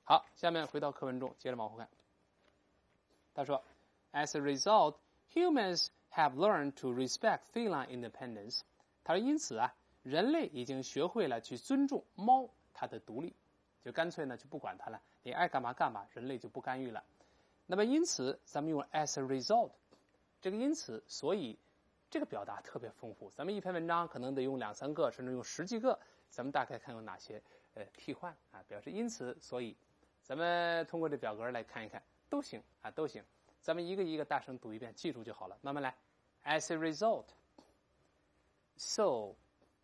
好，下面回到课文中，接着往后看。他说 ，As a result, humans have learned to respect feline independence。他说，因此啊，人类已经学会了去尊重猫它的独立，就干脆呢就不管它了，你爱干嘛干嘛，人类就不干预了。那么因此，咱们用 as a result， 这个因此，所以这个表达特别丰富。咱们一篇文章可能得用2、3个，甚至用10几个，咱们大概看有哪些替换啊，表示因此，所以。咱们通过这表格来看一看，都行啊，都行。咱们一个一个大声读一遍，记住就好了。慢慢来。As a result, so,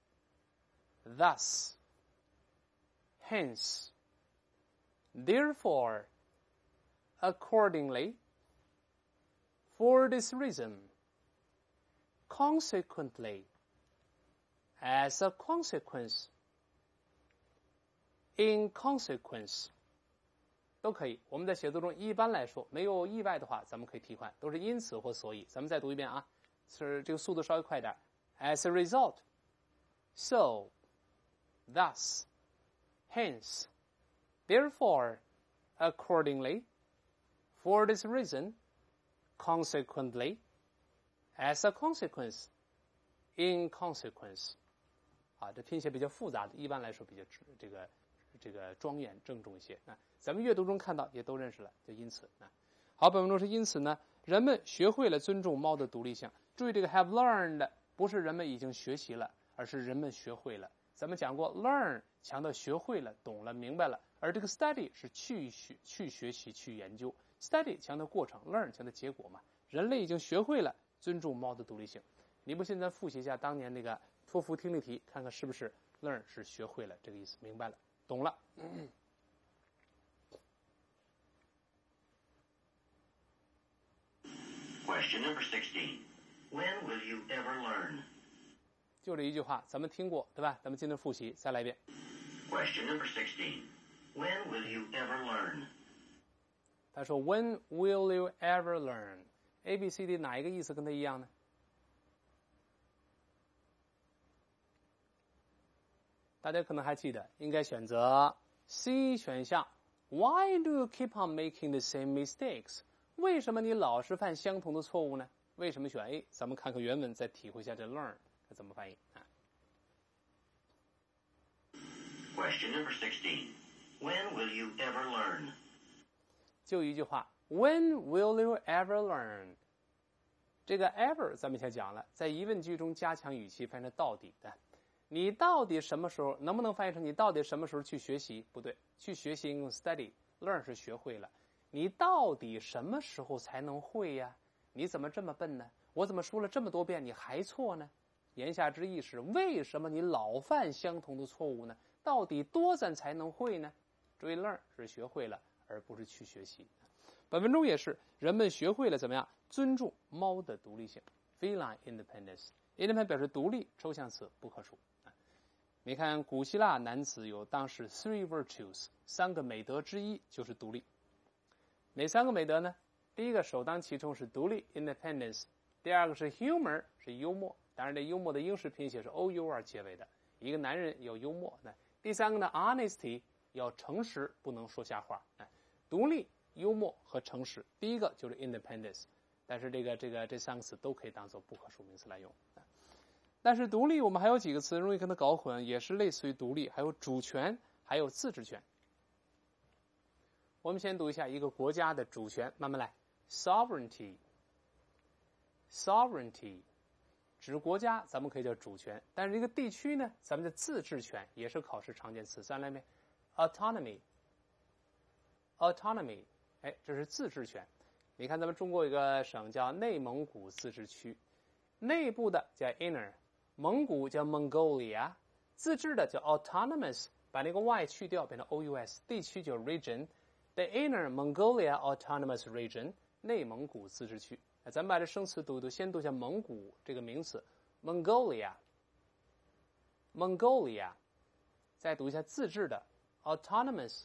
thus, hence, therefore, accordingly, for this reason, consequently, as a consequence, in consequence。都可以，我们在写作中一般来说没有意外的话，咱们可以替换，都是因此或所以。咱们再读一遍啊，是这个速度稍微快点。As a result, so, thus, hence, therefore, accordingly, for this reason, consequently, as a consequence, in consequence。啊，这拼写比较复杂的，一般来说比较这个庄严郑重一些啊。咱们阅读中看到也都认识了，就因此啊。好，本文中是因此呢，人们学会了尊重猫的独立性。注意这个 have learned 不是人们已经学习了，而是人们学会了。咱们讲过 learn 强调学会了、懂了、明白了，而这个 study 是去学习、去研究。study 强调过程 ，learn 强调结果嘛。人类已经学会了尊重猫的独立性。你不现在复习一下当年那个托福听力题，看看是不是 learn 是学会了这个意思，明白了，懂了。 Question number 16. When will you ever learn? 就这一句话，咱们听过，对吧？咱们今天复习，再来一遍。 Question number 16. When will you ever learn? 他说 When will you ever learn? A, B, C, D 哪一个意思跟他一样呢？大家可能还记得，应该选择 C 选项。Why do you keep on making the same mistakes? 为什么你老是犯相同的错误呢？为什么选 A？ 咱们看看原文，再体会一下这 learn 该怎么翻译啊。 Question number 16. When will you ever learn? 就一句话 When will you ever learn? 这个 ever 咱们以前讲了，在疑问句中加强语气，翻译成到底的。你到底什么时候能不能翻译成你到底什么时候去学习？不对，去学习用 study， learn 是学会了。你到底什么时候才能会呀？你怎么这么笨呢？我怎么说了这么多遍你还错呢？言下之意是为什么你老犯相同的错误呢？到底多咱才能会呢？注意 learn 是学会了，而不是去学习。本文中也是人们学会了怎么样尊重猫的独立性 feline independence。 independence 表示独立，抽象词不可数。你看古希腊男子有当时 three virtues， 3个美德之一就是独立。哪3个美德呢？第一个首当其冲是独立 independence， 第二个是 humor 是幽默，当然这幽默的英式拼写是 our 结尾的，一个男人有幽默。第3个呢 honesty 要诚实，不能说瞎话。独立、幽默和诚实，第一个就是 independence， 但是这3个词都可以当做不可数名词来用。但是独立我们还有几个词容易跟它搞混，也是类似于独立，还有主权，还有自治权。我们先读一下一个国家的主权，慢慢来。Sovereignty， 指国家，咱们可以叫主权，但是这个地区呢，咱们的自治权也是考试常见词。再来一遍 autonomy， 哎，这是自治权。你看咱们中国有个省叫内蒙古自治区，内部的叫 inner， 蒙古叫 Mongolia， 自治的叫 autonomous， 把那个 y 去掉变成 ous， 地区叫 region。The Inner Mongolia Autonomous Region， 内蒙古自治区。咱们把这生词读一读，先读一下蒙古这个名词 Mongolia， 再读一下自治的 autonomous。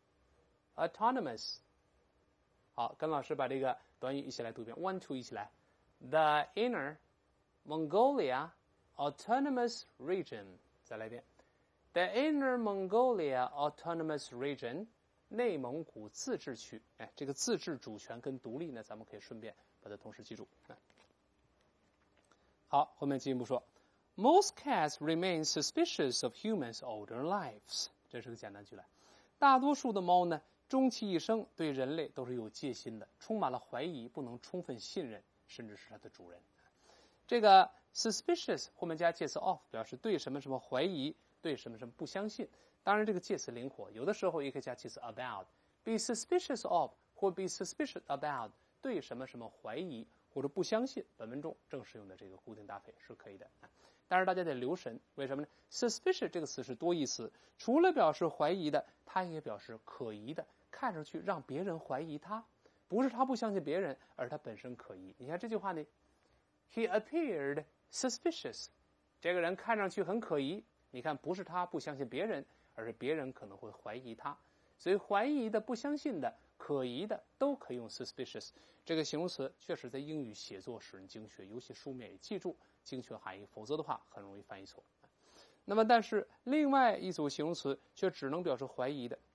好，跟老师把这个短语一起来读一遍 ，1, 2， 一起来。The Inner Mongolia Autonomous Region， 再来一遍。The Inner Mongolia Autonomous Region。 内蒙古自治区。哎，这个自治主权跟独立呢，咱们可以顺便把它同时记住。好，后面进一步说 ，Most cats remain suspicious of humans' older lives。这是个简单句来。大多数的猫呢，终其一生对人类都是有戒心的，充满了怀疑，不能充分信任，甚至是它的主人。这个 suspicious 后面加介词 of， 表示对什么什么怀疑，对什么什么不相信。当然，这个介词灵活，有的时候也可以加介词 about。be suspicious of 或 be suspicious about 对什么什么怀疑或者不相信，本文中正式用的这个固定搭配是可以的。但是大家得留神，为什么呢 ？suspicious 这个词是多义词，除了表示怀疑的，它也表示可疑的，看上去让别人怀疑他，不是他不相信别人，而他本身可疑。你看这句话呢 ，He appeared suspicious， 这个人看上去很可疑。你看，不是他不相信别人，而是别人可能会怀疑他。所以怀疑的、不相信的、可疑的都可以用 suspicious 这个形容词，确实在英语写作使人精确，尤其书面也记住精确含义，否则的话很容易翻译错。那么，但是另外一组形容词却只能表示怀疑的、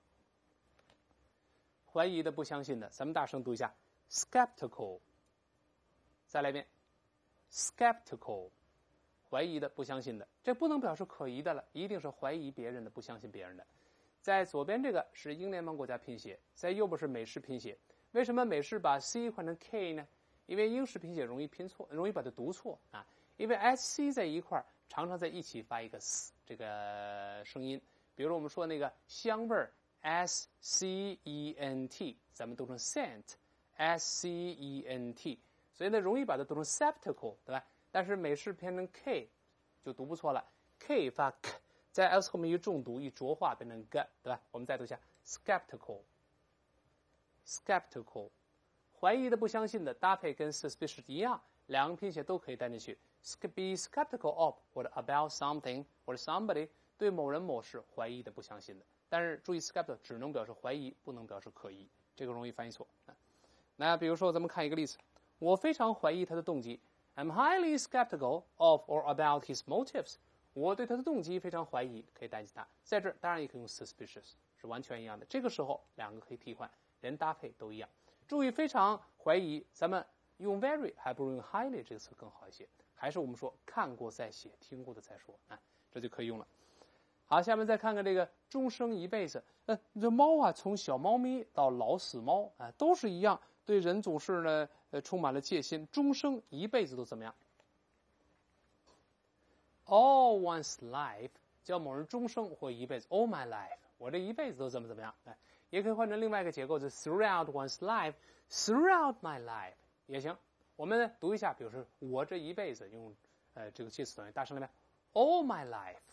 不相信的。咱们大声读一下 skeptical。再来一遍 skeptical， 怀疑的、不相信的，这不能表示可疑的了，一定是怀疑别人的、不相信别人的。在左边这个是英联邦国家拼写，在右边是美式拼写。为什么美式把 C 换成 K 呢？因为英式拼写容易拼错，容易把它读错啊。因为 SC 在一块儿，常常在一起发一个 S 这个声音。比如说我们说那个香味儿 SCENT， 咱们读成 scent，SCENT， 所以呢容易把它读成 skeptical， 对吧？但是美式变成 K 就读不错了 ，K 发 K。在 s 后面一重读一浊化变成 g， 对吧？我们再读一下 skeptical， 怀疑的、不相信的，搭配跟 suspicious 一样，两个拼写都可以带进去。be skeptical of 或者 about something 或者 somebody， 对某人某事怀疑的、不相信的。但是注意 skeptical 只能表示怀疑，不能表示可疑，这个容易翻译错。那比如说咱们看一个例子，我非常怀疑他的动机 I'm highly skeptical of or about his motives。我对他的动机非常怀疑，可以代替他。在这儿当然也可以用 suspicious， 是完全一样的。这个时候两个可以替换，连搭配都一样。注意，非常怀疑，咱们用 very 还不如用 highly 这个词更好一些。还是我们说看过再写，听过的再说啊，这就可以用了。好，下面再看看这个终生一辈子。这猫啊，从小猫咪到老死猫啊，都是一样，对人总是呢充满了戒心，终生一辈子都怎么样？All one's life 叫某人终生或一辈子 ，all my life， 我这一辈子都怎么样？也可以换成另外一个结构，就是 throughout one's life，throughout my life 也行。我们呢读一下，比如说我这一辈子用这个介词短语，大声来吧 ，all my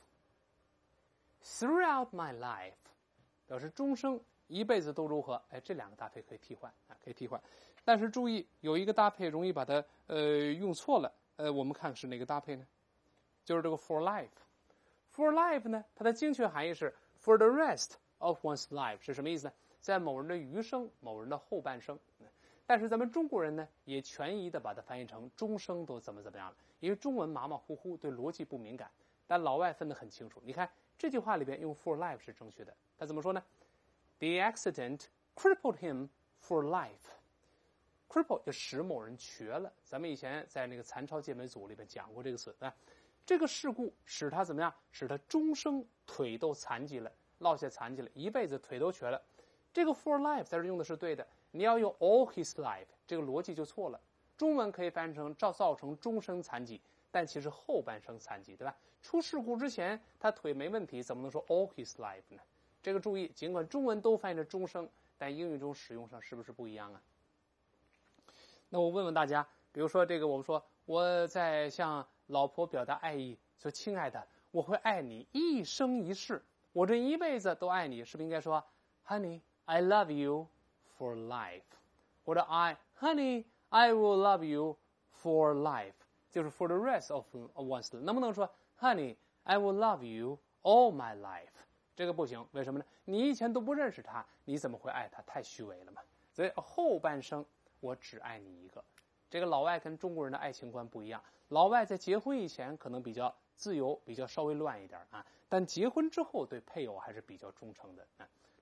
life，throughout my life， 表示终生一辈子都如何？哎，这两个搭配可以替换啊，可以替换。但是注意有一个搭配容易把它用错了，我们看是哪个搭配呢？就是这个 for life。for life 呢，它的精确含义是 for the rest of one's life， 是什么意思呢？在某人的余生，某人的后半生。但是咱们中国人呢，也权宜的把它翻译成终生都怎么样了，因为中文马马虎虎，对逻辑不敏感。但老外分得很清楚。你看这句话里边用 for life 是正确的，他怎么说呢 ？The accident crippled him for life。cripple 就使某人瘸了。咱们以前在那个残超健美组里边讲过这个词啊。这个事故使他怎么样？使他终生腿都残疾了，落下残疾了，一辈子腿都瘸了。这个 for life 在这用的是对的，你要用 all his life， 这个逻辑就错了。中文可以翻译成造成终生残疾，但其实后半生残疾，对吧？出事故之前他腿没问题，怎么能说 all his life 呢？这个注意，尽管中文都翻译成终生，但英语中使用上是不是不一样啊？那我问问大家，比如说这个，我们说我在向老婆表达爱意，说亲爱的，我会爱你一生一世，我这一辈子都爱你，是不是应该说 Honey, I love you for life， 或者Honey, I will love you for life， 就是 for the rest of one's life， 能不能说 Honey, I will love you all my life？ 这个不行，为什么呢？你以前都不认识他，你怎么会爱他？太虚伪了嘛。所以后半生我只爱你一个。这个老外跟中国人的爱情观不一样，老外在结婚以前可能比较自由，比较稍微乱一点啊，但结婚之后对配偶还是比较忠诚的啊。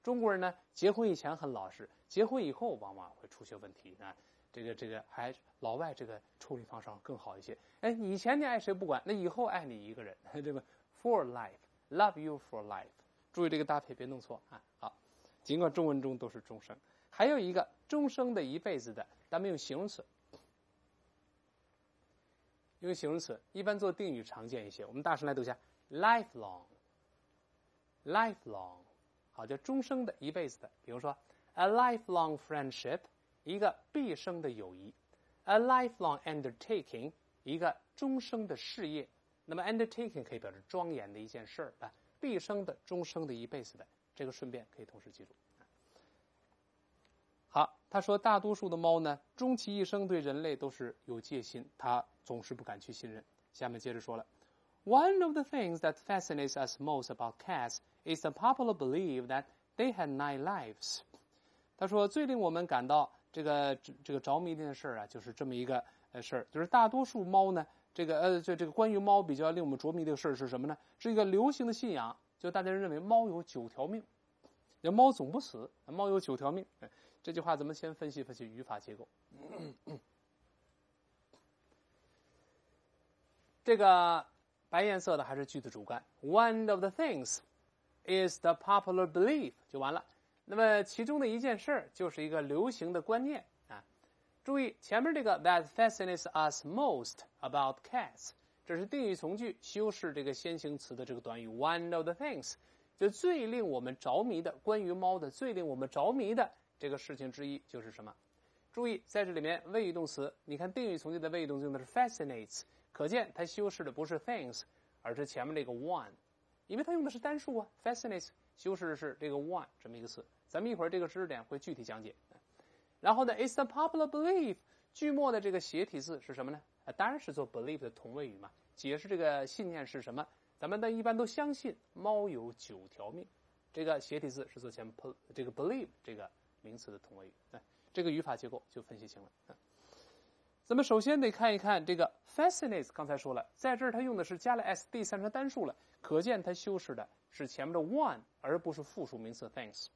中国人呢，结婚以前很老实，结婚以后往往会出现问题啊。这个还老外这个处理方式更好一些。哎，以前你爱谁不管，那以后爱你一个人，对吧 ？For life, love you for life。注意这个搭配，别弄错啊。好，尽管中文中都是终生，还有一个终生的、一辈子的，咱们用形容词。用形容词一般做定语常见一些，我们大声来读一下 lifelong， 好，叫终生的、一辈子的。比如说 a lifelong friendship， 一个毕生的友谊 ；a lifelong undertaking， 一个终生的事业。那么 undertaking 可以表示庄严的一件事儿啊，毕生的、终生的、一辈子的，这个顺便可以同时记住。好，他说大多数的猫呢，终其一生对人类都是有戒心，它总是不敢去信任。下面接着说了 ，One of the things that fascinates us most about cats is the popular belief that they had 9 lives。他说最令我们感到这个着迷的事儿啊，就是这么一个事儿，就是大多数猫呢，这个关于猫比较令我们着迷的事儿是什么呢？是一个流行的信仰，就大家认为猫有9条命，猫总不死，猫有9条命。这句话咱们先分析分析语法结构。这个白颜色的还是句子主干 ，One of the things is the popular belief 就完了。那么其中的一件事就是一个流行的观念啊。注意前面这个 that fascinates us most about cats， 这是定语从句修饰这个先行词的这个短语 one of the things， 就最令我们着迷的，关于猫的最令我们着迷的这个事情之一就是什么？注意在这里面谓语动词，你看定语从句的谓语动词用的是 fascinates， 可见它修饰的不是 things， 而是前面这个 one， 因为它用的是单数啊 ，fascinates 修饰的是这个 one 这么一个词。咱们一会儿这个知识点会具体讲解。然后呢 ，it's the popular belief， 句末的这个斜体字是什么呢？当然是做 believe 的同位语嘛，解释这个信念是什么。咱们呢一般都相信猫有9条命，这个斜体字是做前这个 believe 这个名词的同位语。这个语法结构就分析清了。咱们首先得看一看这个 fascinates， 刚才说了，在这儿它用的是加了 s 第三人称单数了，可见它修饰的是前面的 one， 而不是复数名词 things。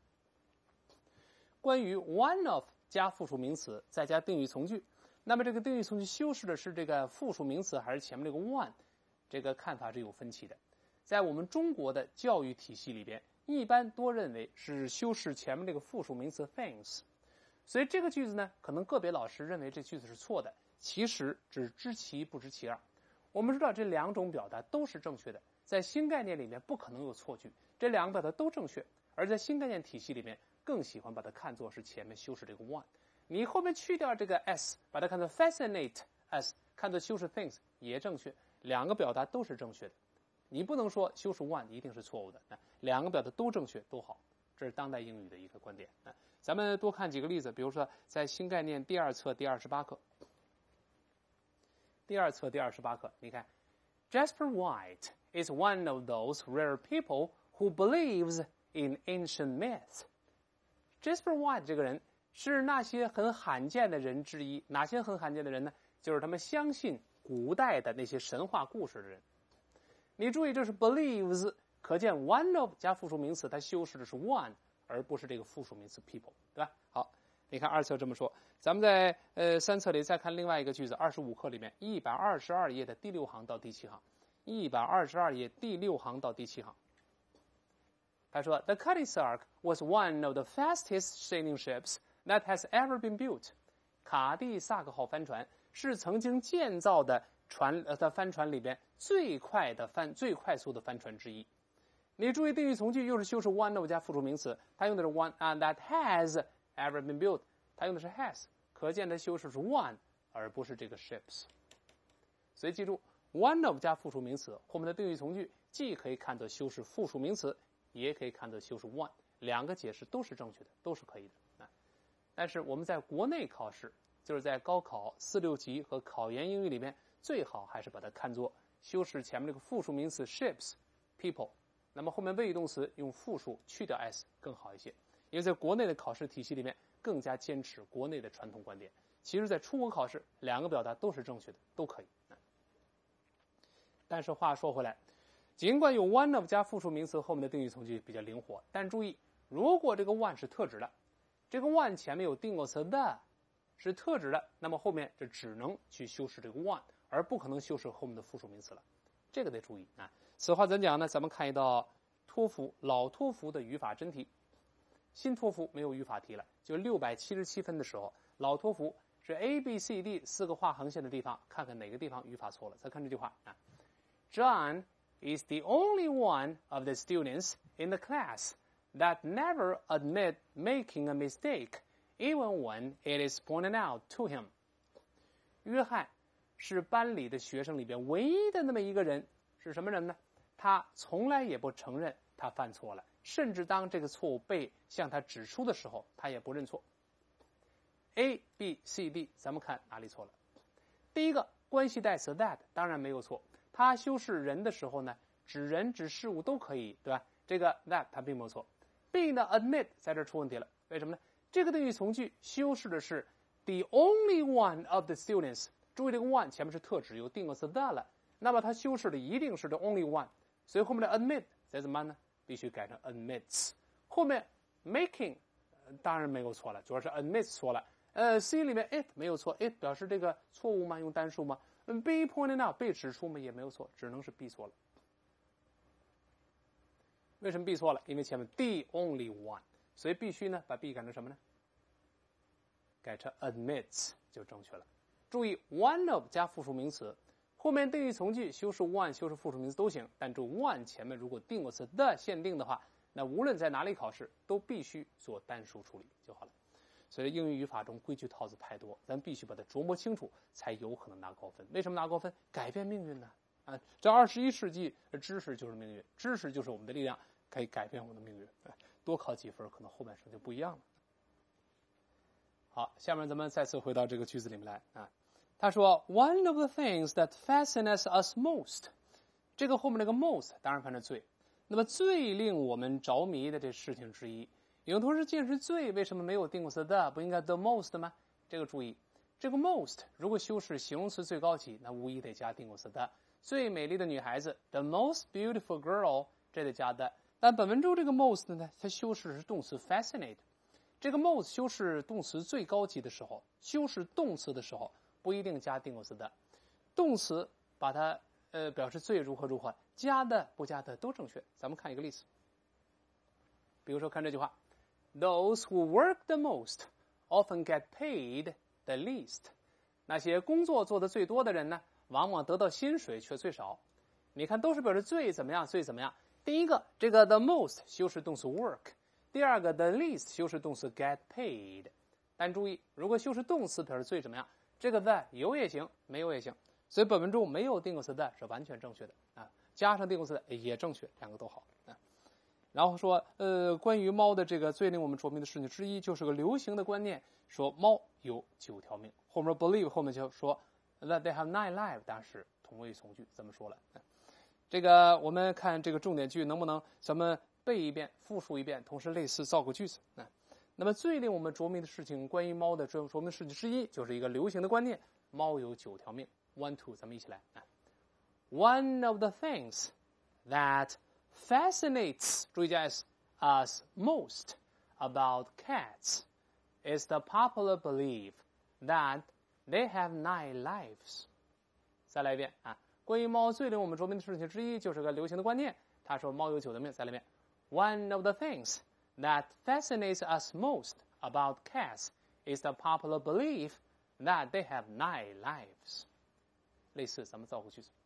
关于 one of 加复数名词再加定语从句，那么这个定语从句修饰的是这个复数名词还是前面这个 one， 这个看法是有分歧的。在我们中国的教育体系里边，一般多认为是修饰前面这个复数名词 things， 所以这个句子呢，可能个别老师认为这句子是错的，其实只知其一不知其二。我们知道这两种表达都是正确的，在新概念里面不可能有错句，这两个表达都正确，而在新概念体系里面更喜欢把它看作是前面修饰这个 one， 你后面去掉这个 s， 把它看作 fascinate s， 看作修饰 things 也正确，两个表达都是正确的。你不能说修饰 one 一定是错误的，两个表达都正确都好，这是当代英语的一个观点。咱们多看几个例子，比如说在新概念第2册第28课，第2册第28课，你看 Jasper White is one of those rare people who believes in ancient myths。 Jasper White 这个人是那些很罕见的人之一，哪些很罕见的人呢？就是他们相信古代的那些神话故事的人。你注意这是 believes， 可见 one of 加复数名词它修饰的是 one， 而不是这个复数名词 people， 对吧？好，你看2册这么说，咱们在3册里再看另外一个句子，25课里面122页的第6行到第7行，122页第6行到第7行。他说 The Cutty Sark was one of the fastest sailing ships that has ever been built。 卡蒂萨克号帆船是曾经建造的帆船里边最快速的帆船之一。你注意定语从句又是修饰 one of 加复数名词，它用的是 one that has ever been built， 它用的是 has， 可见它修饰是 one 而不是这个 ships。 所以记住 one of 加复数名词后面的定语从句既可以看作修饰复数名词，也可以看作修饰 one， 两个解释都是正确的，都是可以的。但是我们在国内考试，就是在高考4、6级和考研英语里面，最好还是把它看作修饰前面这个复数名词 ships people， 那么后面谓语动词用复数去掉 s 更好一些，因为在国内的考试体系里面更加坚持国内的传统观点。其实在出国考试两个表达都是正确的，都可以。但是话说回来，尽管有 one of 加复数名词后面的定语从句比较灵活，但注意如果这个 one 是特指的，这个 one 前面有定过词的，是特指的，那么后面这只能去修饰这个 one， 而不可能修饰后面的附属名词了。这个得注意啊。此话怎讲呢？咱们看一道托福老托福的语法真题，新托福没有语法题了，就677分的时候，老托福是 A、B、C、D 4个画横线的地方，看看哪个地方语法错了。再看这句话啊 ，John is the only one of the students in the class that never admit making a mistake, even when it is pointed out to him. 约翰是班里的学生里边唯一的那么一个人，是什么人呢？他从来也不承认他犯错了，甚至当这个错误被向他指出的时候，他也不认错。A、B、C、D， 咱们看哪里错了？第一个关系代词 that 当然没有错，它修饰人的时候呢，指人指事物都可以，对吧？这个 that 它并没有错。B 呢 admit 在这出问题了，为什么呢？这个定语从句修饰的是 the only one of the students， 注意这个 one 前面是特指有定过词 the 了，那么它修饰的一定是 the only one， 所以后面的 admit 再怎么办呢？必须改成 admits。后面 making 当然没有错了，主要是 admits 错了。C 里面 it 没有错 ，it 表示这个错误吗？用单数吗？B pointed out 被指出吗？也没有错，只能是 B 错了。为什么 B 错了？因为前面 the only one， 所以必须呢把 B 改成什么呢？改成 admits 就正确了。注意 one of 加复数名词，后面定语从句修饰 one 修饰复数名词都行，但注 one 前面如果定过词 the 限定的话，那无论在哪里考试都必须做单数处理就好了。所以英语语法中规矩套子太多，咱必须把它琢磨清楚，才有可能拿高分。为什么拿高分？改变命运呢？啊，这21世纪知识就是命运，知识就是我们的力量，可以改变我们的命运。多考几分，可能后半生就不一样了。好，下面咱们再次回到这个句子里面来啊。他说 ，One of the things that fascinates us most， 这个后面那个 most 当然翻成最，那么最令我们着迷的这事情之一。有同学见是最，为什么没有定过词 the？ 不应该 the most 吗？这个注意，这个 most 如果修饰形容词最高级，那无疑得加定过词 the。最美丽的女孩子 ，the most beautiful girl， 这得加 the。但本文中这个 most 呢，它修饰是动词 fascinate。这个 most 修饰动词最高级的时候，修饰动词的时候不一定加定过词 the。动词把它表示最如何如何，加的不加的都正确。咱们看一个例子，比如说看这句话。Those who work the most often get paid the least。 那些工作做得最多的人呢，往往得到薪水却最少。你看都是表示最怎么样，最怎么样。第一个这个 the most 修饰动词 work， 第二个 the least 修饰动词 get paid。 但注意，如果修饰动词表示最怎么样，这个 the 有也行，没有也行。所以本文中没有定过词 the 是完全正确的啊，加上定过词也正确，两个都好啊。然后说，关于猫的这个最令我们着迷的事情之一，就是个流行的观念，说猫有9条命。后面 believe 后面就说 that they have 9 lives， 当然是同位从句，这么说了。这个我们看这个重点句能不能咱们背一遍、复述一遍，同时类似造个句子。那么最令我们着迷的事情，关于猫的着迷的事情之一，就是一个流行的观念，猫有9条命。1, 2， 咱们一起来。One of the things that fascinates 注意加 us most about cats is the popular belief that they have 9 lives。 再来一遍啊！关于猫最令我们着迷的事情之一，就是个流行的观念。他说猫有9条命。再来一遍 ，One of the things that fascinates us most about cats is the popular belief that they have 9 lives。 类似，咱们造个句子。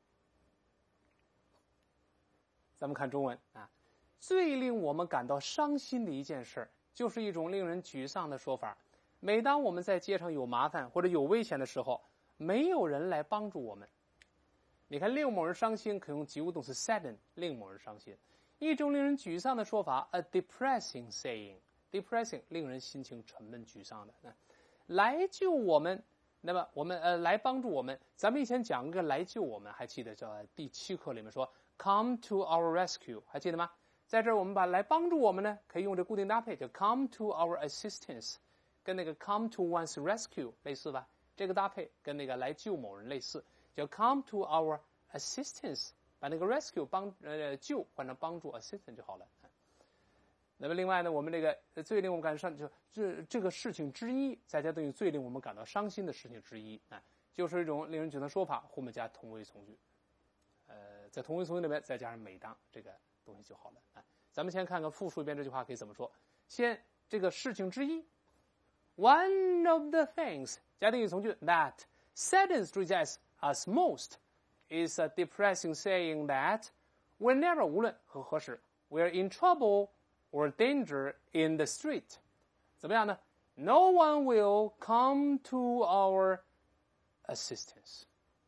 咱们看中文啊，最令我们感到伤心的一件事，就是一种令人沮丧的说法。每当我们在街上有麻烦或者有危险的时候，没有人来帮助我们。你看，令某人伤心可用及物动词 sadden， 令某人伤心。一种令人沮丧的说法 ，a depressing saying，depressing 令人心情沉闷沮丧的。来救我们，那么我们来帮助我们。咱们以前讲个来救我们，还记得叫第7课里面说。Come to our rescue， 还记得吗？在这儿我们把来帮助我们呢，可以用这固定搭配，叫 come to our assistance， 跟那个 come to one's rescue 类似吧？这个搭配跟那个来救某人类似，叫 come to our assistance， 把那个 rescue 救换成帮助 assistant 就好了。 那么另外呢，我们这个最令我们感到伤这个事情之一，再加等于最令我们感到伤心的事情之一就是一种令人觉得说法，后面加同位从句。在同位从句里面再加上每当这个东西就好了咱们先看看复述一遍这句话可以怎么说。先这个事情之一 ，One of the things 加定语从句 that saddens us most is a depressing saying that whenever 无论和何时 we're in trouble or danger in the street， 怎么样呢 ？No one will come to our assistance。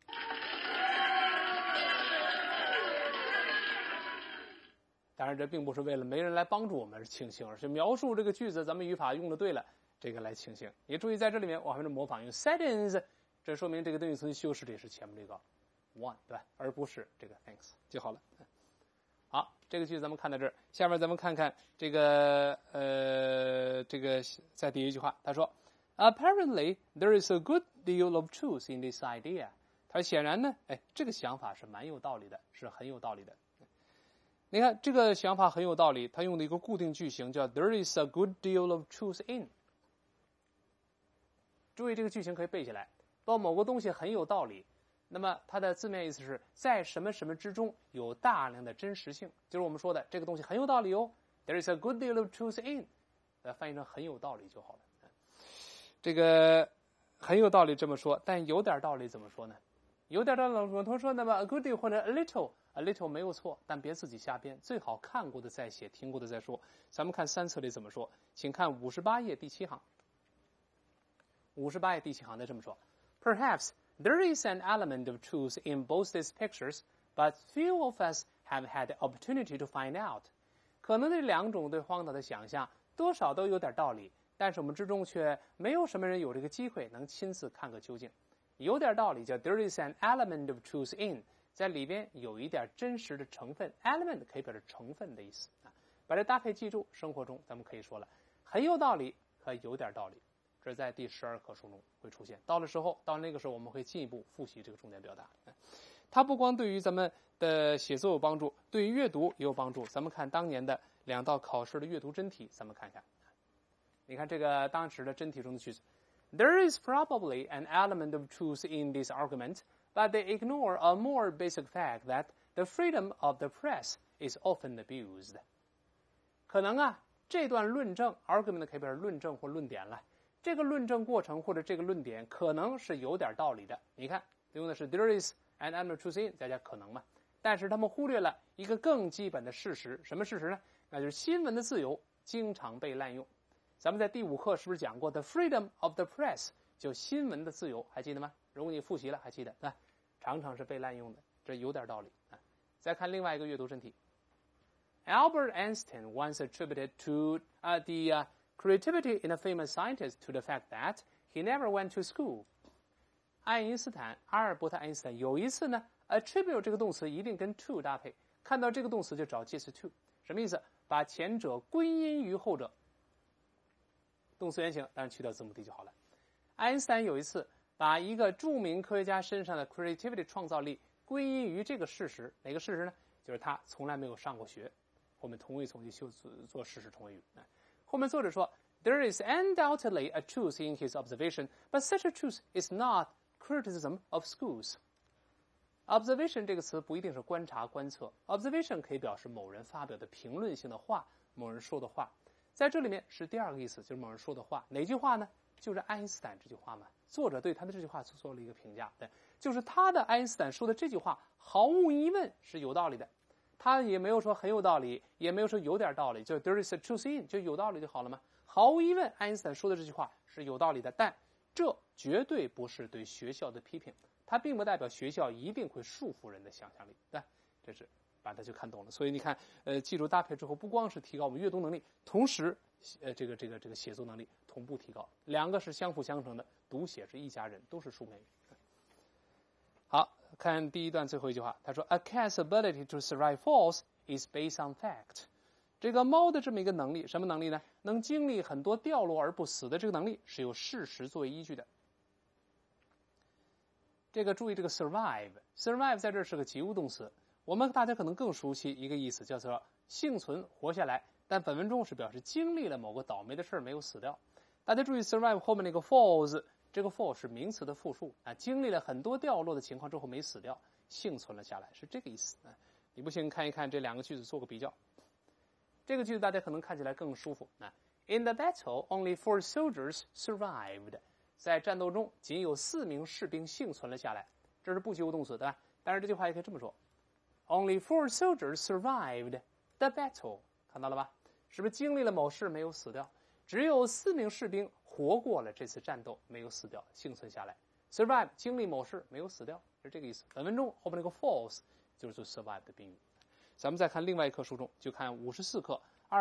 当然，这并不是为了没人来帮助我们而庆幸，而是描述这个句子咱们语法用的对了，这个来庆幸。你注意，在这里面我还是模仿用 saddens， 这说明这个定语从句修饰的是前面这个 one， 对吧？而不是这个 thanks 就好了。好，这个句子咱们看到这儿，下面咱们看看这个在第一句话，他说 Apparently there is a good deal of truth in this idea。他显然呢，这个想法是蛮有道理的，是很有道理的。你看这个想法很有道理，他用的一个固定句型叫 There is a good deal of truth in。注意这个句型可以背下来，说某个东西很有道理。那么它的字面意思是在什么什么之中有大量的真实性，就是我们说的这个东西很有道理哦。There is a good deal of truth in， 翻译成很有道理就好了。这个很有道理这么说，但有点道理怎么说呢？有点道理我同说，那么 a good deal 或者 a little 没有错，但别自己瞎编，最好看过的再写，听过的再说。咱们看三册里怎么说，请看58页第7行。58页第7行他这么说 ：Perhaps there is an element of truth in both these pictures, but few of us have had the opportunity to find out. 可能这两种对荒岛的想象多少都有点道理，但是我们之中却没有什么人有这个机会能亲自看个究竟。有点道理叫 there is an element of truth in， 在里边有一点真实的成分 ，element 可以表示成分的意思把这搭配记住，生活中咱们可以说了，很有道理和有点道理。这在第12课书中会出现，到那个时候我们会进一步复习这个重点表达。它不光对于咱们的写作有帮助，对于阅读也有帮助。咱们看当年的2道考试的阅读真题，咱们看看。你看这个当时的真题中的句子 ，There is probably an element of truth in this argument, but they ignore a more basic fact that the freedom of the press is often abused。可能这段论证 argument 可以表示论证或论点了。这个论证过程或者这个论点可能是有点道理的。你看，用的是 there is an element of truth in， 大家可能嘛？但是他们忽略了一个更基本的事实，什么事实呢？那就是新闻的自由经常被滥用。咱们在第5课是不是讲过 the freedom of the press， 就新闻的自由，还记得吗？如果你复习了，还记得常常是被滥用的，这有点道理再看另外一个阅读真题 ，Albert Einstein once attributed to the creativity in a famous scientist to the fact that he never went to school。 阿尔伯特·爱因斯坦有一次呢 ，attribute 这个动词一定跟 to 搭配，看到这个动词就找介词 to， 什么意思？把前者归因于后者，动词原形，当然去掉字母 d 就好了。爱因斯坦有一次把一个著名科学家身上的 creativity 创造力归因于这个事实，哪个事实呢？就是他从来没有上过学。后面同位从句修做事实同位语。后面作者说 ，There is undoubtedly a truth in his observation, but such a truth is not criticism of schools. Observation 这个词不一定是观察、观测 ，observation 可以表示某人发表的评论性的话，某人说的话。在这里面是第二个意思，就是某人说的话。哪句话呢？就是爱因斯坦这句话嘛。作者对他的这句话做了一个评价，对，就是他的爱因斯坦说的这句话，毫无疑问是有道理的。他也没有说很有道理，也没有说有点道理，就 there is a truth in 就有道理就好了嘛。毫无疑问，爱因斯坦说的这句话是有道理的，但这绝对不是对学校的批评，它并不代表学校一定会束缚人的想象力，对，这是把它就看懂了。所以你看，记住搭配之后，不光是提高我们阅读能力，同时，这个写作能力同步提高，两个是相辅相成的，读写是一家人，都是书面语。好，看第一段最后一句话，他说 ：“A cat's ability to survive falls is based on fact。”这个猫的这么一个能力，什么能力呢？能经历很多掉落而不死的这个能力，是有事实作为依据的。这个注意这个 survive 在这是个及物动词，我们大家可能更熟悉一个意思，叫做幸存、活下来， 但本文中是表示经历了某个倒霉的事儿没有死掉。大家注意 survive 后面那个 falls， 这个 fall 是名词的复数啊，经历了很多掉落的情况之后没死掉，幸存了下来，是这个意思啊。你不信看一看这两个句子做个比较。这个句子大家可能看起来更舒服啊。In the battle, only 4 soldiers survived. 在战斗中，仅有4名士兵幸存了下来。这是不及物动词，对吧？但是这句话也可以这么说 ：Only 4 soldiers survived the battle. 看到了吧？是不是经历了某事没有死掉？只有4名士兵活过了这次战斗，没有死掉，幸存下来。Survive 经历某事没有死掉，是这个意思。本文中后面那个 false 就是 survive 的宾语。咱们再看另外一课书中，就看54课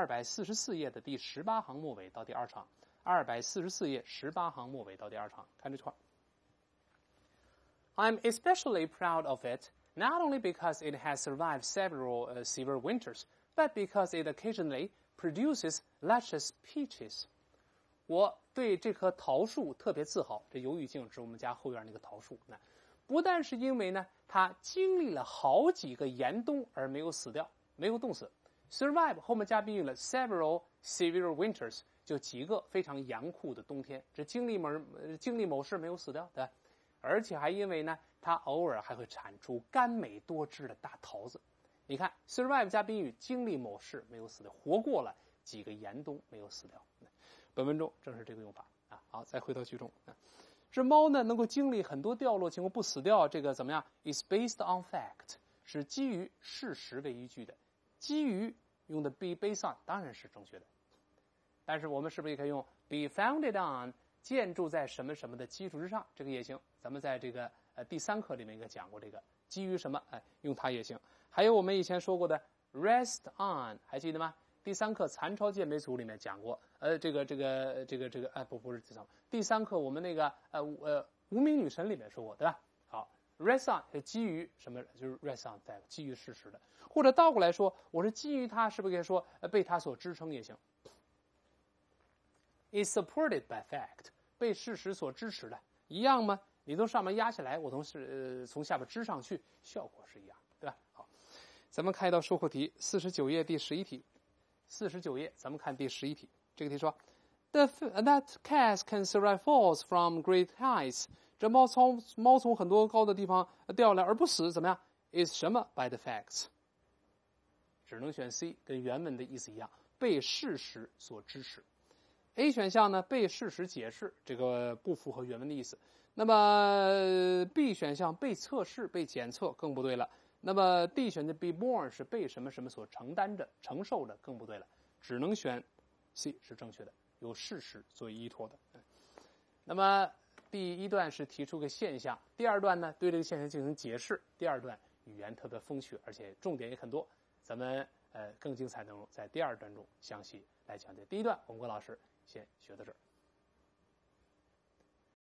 244页的第18行末尾到第2场。244页18行末尾到第2场，看这句话。I'm especially proud of it, not only because it has survived several severe winters, but because it occasionally produces luscious peaches. 我对这棵桃树特别自豪，这有语境指我们家后院那个桃树。不但是因为呢，它经历了好几个严冬而没有死掉，没有冻死。Survive 后面加宾语了 several severe winters， 就几个非常严酷的冬天。这经历某事没有死掉，对吧？而且还因为呢，它偶尔还会产出甘美多汁的大桃子。你看 survive 加宾语，经历某事没有死掉，活过了几个严冬没有死掉。本文中正是这个用法啊。好，再回到句中啊。这猫呢能够经历很多掉落情况不死掉，这个怎么样 ？is based on fact， 是基于事实为依据的。基于用的 be based on 当然是正确的，但是我们是不是也可以用 be founded on， 建筑在什么什么的基础之上？这个也行。咱们在这个第3课里面应该讲过这个基于什么，用它也行。还有我们以前说过的 rest on， 还记得吗？第3课残超健美组里面讲过，不是第3课我们那个无名女神里面说过，对吧？好 ，rest on 是基于什么？就是 rest on fact， 基于事实的。或者倒过来说，我是基于它，是不是可以说被它所支撑也行 ？is supported by fact， 被事实所支持的，一样吗？你从上面压下来，我从下边支上去，效果是一样，对吧？好，咱们看一道收获题，49页第11题。49页，咱们看第11题。这个题说 ，That cat can survive falls from great heights。这猫从很多高的地方掉下来而不死，怎么样 ？is 什么 by the facts？ 只能选 C， 跟原文的意思一样，被事实所支持。A 选项呢，被事实解释，这个不符合原文的意思。那么 B 选项被测试、被检测更不对了。那么 D 选的 be borne 是被什么什么所承担着、承受的，更不对了，只能选 C 是正确的，有事实作为依托的。那么第1段是提出个现象，第2段呢对这个现象进行解释。第2段语言特别风趣，而且重点也很多。咱们更精彩内容在第2段中详细来讲解。第1段我们郭老师先学到这儿。